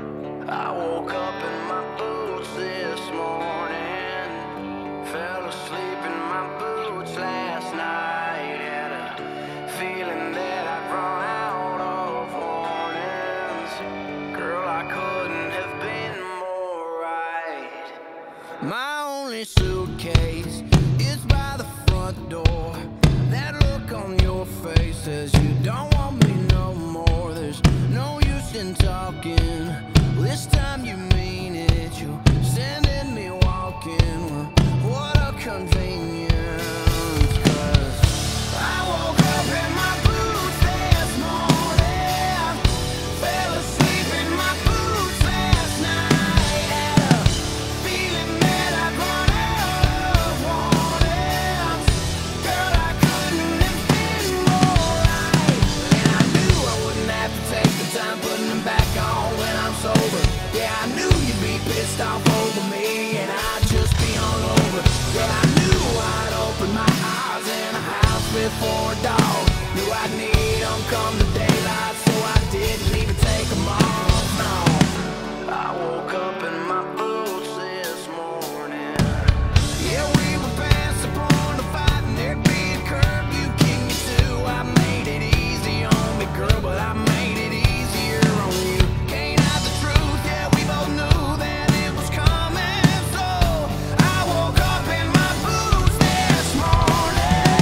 I woke up in my boots this morning, fell asleep in my boots last night, had a feeling that I'd run out of warnings. Girl, I couldn't have been more right. My only suitcase is by the front door. That look on your face says you don't want me no more. There's no use in talking. This time you mean it. You're sending me walking. Well, what a convenience. 'Cause I woke up in my boots this morning, fell asleep in my boots last night, had a feeling that I'd run out of warnings. Girl, I couldn't have been more right. And I knew I wouldn't have to take the time putting them back on when I'm sober. Yeah, I knew you'd be pissed off over me, and I'd just be hungover. Yeah, I knew I'd open my eyes in a house before dawn. Knew I'd need them come the daylight, so I didn't even take them off, no. I woke up in my boots this morning. Yeah, we were past the point of fighting. There'd be a curb you kick me to. I made it easy on me, girl, but I made it easier on you. Can't hide the truth, yeah, we both knew that it was coming. So I woke up in my boots this morning.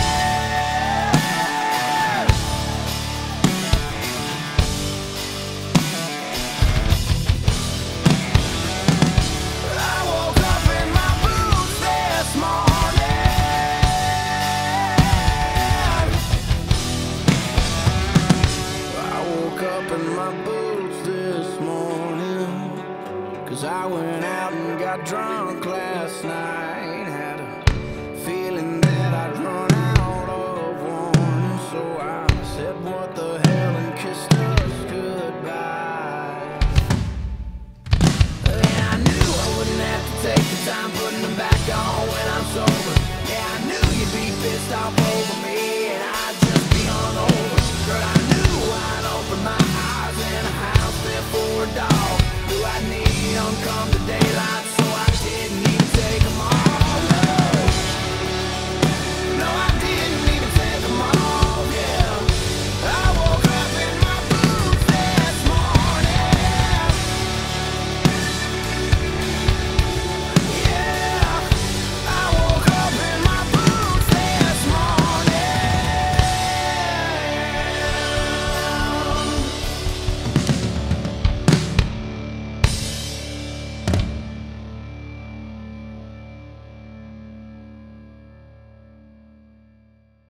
I woke up in my boots this morning. I woke up in my boots this morning, 'cause I went out and got drunk last night.